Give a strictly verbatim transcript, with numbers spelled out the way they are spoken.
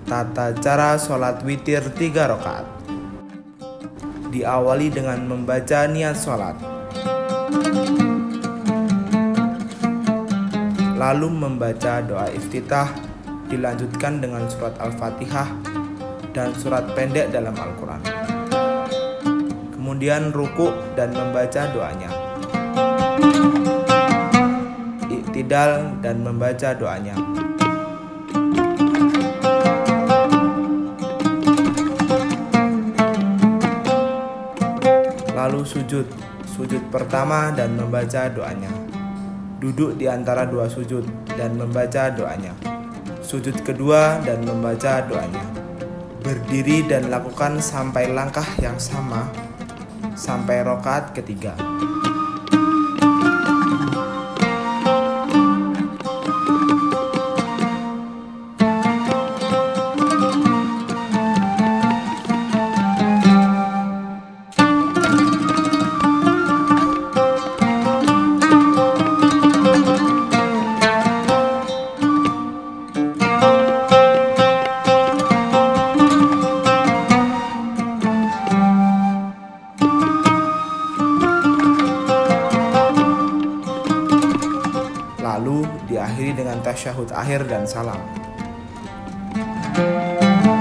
Tata cara sholat witir tiga rakaat. Diawali dengan membaca niat sholat, lalu membaca doa iftitah, dilanjutkan dengan surat Al-Fatihah dan surat pendek dalam Al-Quran. Kemudian ruku dan membaca doanya, iktidal dan membaca doanya, lalu sujud, sujud pertama dan membaca doanya, duduk di antara dua sujud dan membaca doanya, sujud kedua dan membaca doanya, berdiri dan lakukan sampai langkah yang sama sampai rakaat ketiga. Lalu diakhiri dengan tasyahud akhir dan salam.